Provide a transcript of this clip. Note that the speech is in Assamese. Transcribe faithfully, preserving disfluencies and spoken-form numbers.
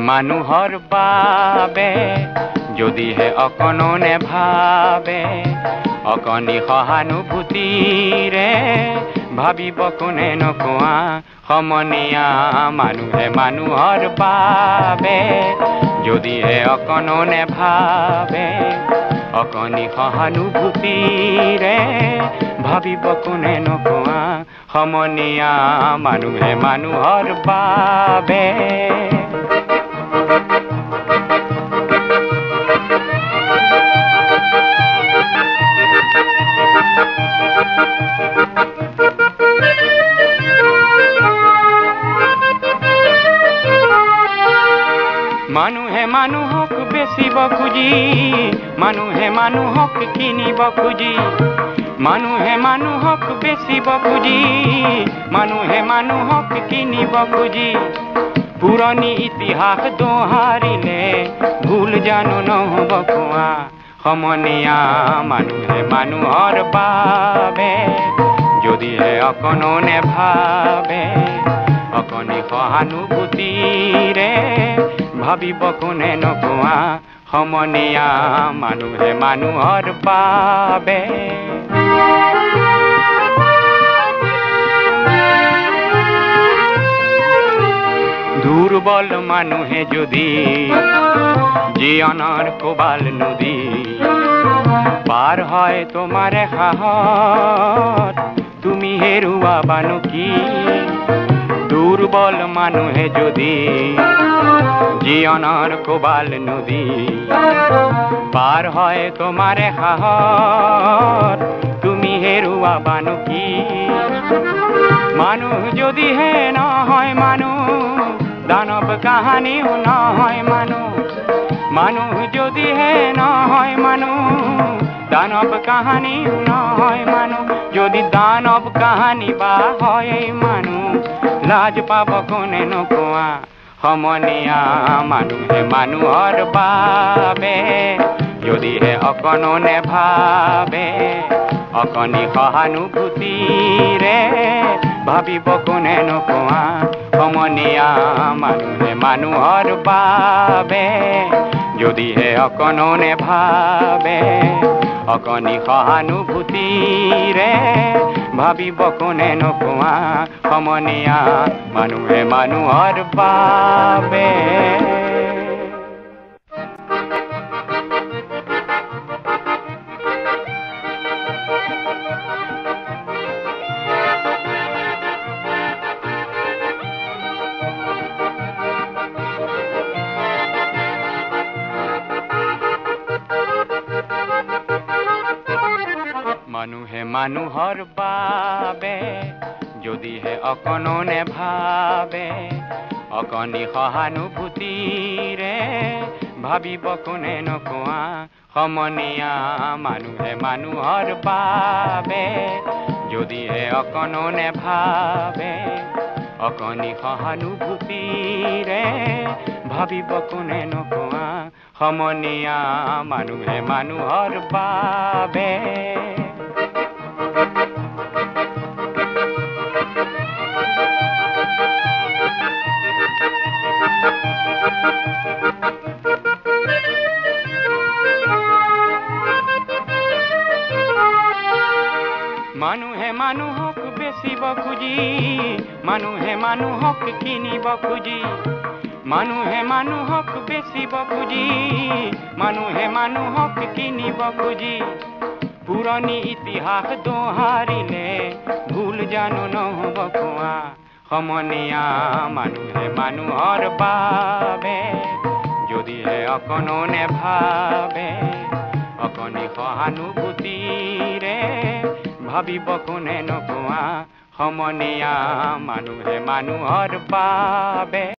মানুহৰ বাবে যদিহে অকণো নেভাবে অকণি সহানুভূতিৰে ভাবিব কোনে নকোৱা সমনীয়া মানুহে মানুহৰ বাবে যদিহে অকণো নেভাবে অকণি সহানুভূতিৰে ভাবিব কোনে নকোৱা সমনীয়া মানুহে মানুহৰ বাবে মানুহে মানুহক বেচিব খুজি মানুহে মানুহক কিনিব খুজি মানুহে মানুহক বেচিব খুজি মানুহে মানুহক কিনিব খুজি পুৰণি ইতিহাস দোহাৰিলে ভুল জানো নহ'ব কোৱা সমনীয়া মানুহে মানুহৰ বাবে যদিহে অকণো নেভাবে অকণি সহানুভূতিৰে ভাবিব কোনে নকোৱা সমনীয়া মানুহে মানুহৰ বাবে দুৰ্বল মানুহে যদি জীৱনৰ কোবাল নদী পাৰ হয় তোমাৰ সাহত তুমি হেৰুৱাবানো কি দুৰ্বল মানুহে যদি জীৱনৰ কোবাল নদী পাৰ হয় তোমাৰ সাহত তুমি হেৰুৱাবানো কি মানুহ যদিহে নহয় মানুহ দানৱ কাহানিও নহয় মানুহ মানুহ যদিহে নহয় মানুহ দানৱ কাহানিও নহয় মানুহ যদি দানৱ কাহানি বা হয় মানুহ লাজ পাব কোনে নকোৱা সমনীয়া মানুহে মানুহৰ বাবে যদিহে অকণো নেভাবে অকণি সহানুভূতিৰে ভাবিব কোনে নকোৱা সমনীয়া মানুহে মানুহৰ বাবে যদিহে অকণো নেভাবে অকণি সহানুভূতিৰে ভাবিব কোনে নকোৱা সমনীয়া মানুহে মানুহৰ বাবে মানুহে মানুহৰ বাবে যদিহে অকণো নেভাবে অকণি সহানুভূতিৰে ভাবিব কোনে নকোৱা সমনীয়া মানুহে মানুহৰ বাবে যদিহে অকণো নেভাবে অকণি সহানুভূতিৰে ভাবিব কোনে নকোৱা সমনীয়া মানুহে মানুহৰ বাবে মানুহে মানুহক বেচিব খুজি মানুহে মানুহক কিনিব খুজি মানুহে মানুহক বেচিব খুজি মানুহে মানুহক কিনিব খুজি পুৰণি ইতিহাস দোহাৰিলে ভুল জানো নহ'ব কোৱা সমনীয়া মানুহে মানুহৰ বাবে যদিহে অকণো নেভাবে অকণি সহানুভূতিৰে ভাবিব কোনে নকোৱা সমনীয়া মানুহে মানুহৰ বাবে